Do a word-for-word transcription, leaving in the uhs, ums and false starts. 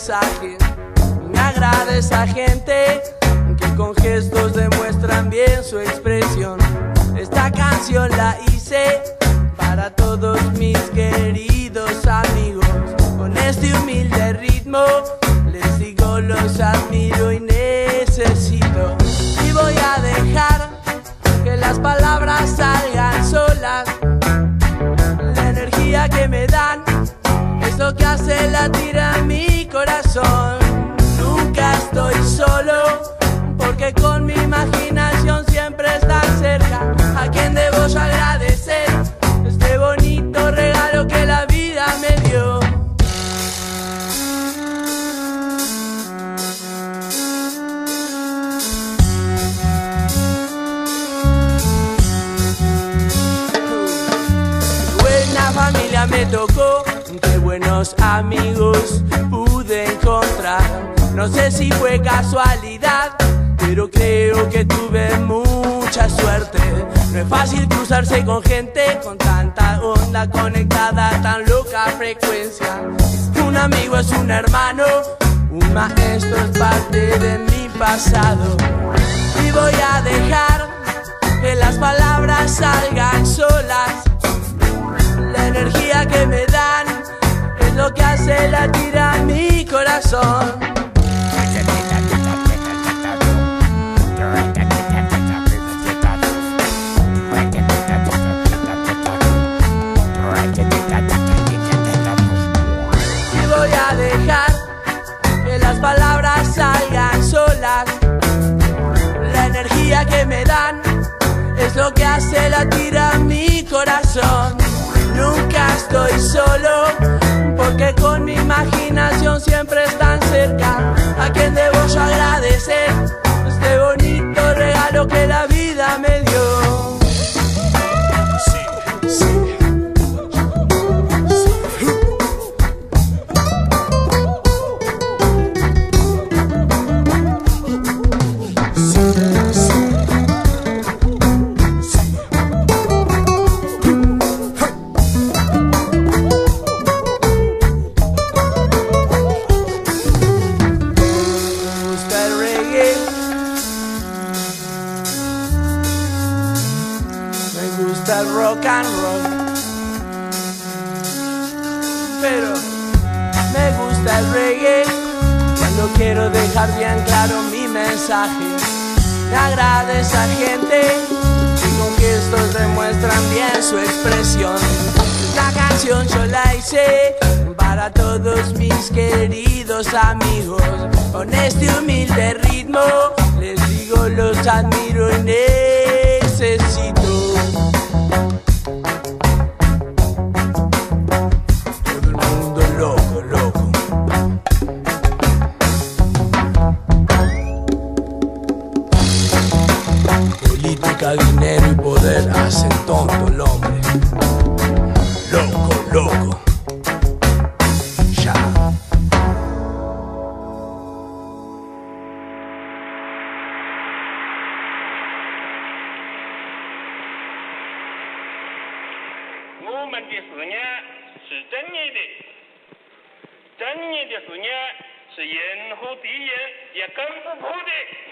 mensaje. Me agrada esa gente que con gestos demuestran bien su expresión. Esta canción la hice para todos mis queridos amigos. Con este humilde ritmo les digo los admiro y necesito. Y voy a dejar que las palabras salgan solas. La energía que me dan es lo que hace latir a mi corazón. Nunca estoy solo, porque con mi imaginación siempre está cerca. A quien debo yo agradecer este bonito regalo que la vida me dio. Buena familia me tocó, qué buenos amigos pude encontrar. No sé si fue casualidad, pero creo que tuve mucha suerte. No es fácil cruzarse con gente con tanta onda conectada a tan loca frecuencia. Un amigo es un hermano, un maestro es parte de mi pasado. Y voy a dejar que las palabras salgan solas. La energía que me dan es lo que hace latir a mi corazón. Palabras salgan solas. La energía que me dan es lo que hace latir a mi corazón. Nunca estoy solo, porque con mi imaginación siempre están cerca. A quien debo yo agradecer este bonito regalo que la vida me dio. El rock and roll, pero me gusta el reggae cuando quiero dejar bien claro mi mensaje. Me agrada esa gente que con gestos demuestran bien su expresión. Esta canción yo la hice para todos mis queridos amigos. Con este humilde ritmo les digo los admiro y necesito. Dinero y poder hacen tonto el hombre. Loco, loco. Ya. 我们的思念是正义的，正义的思念是任何敌人也跟不破的。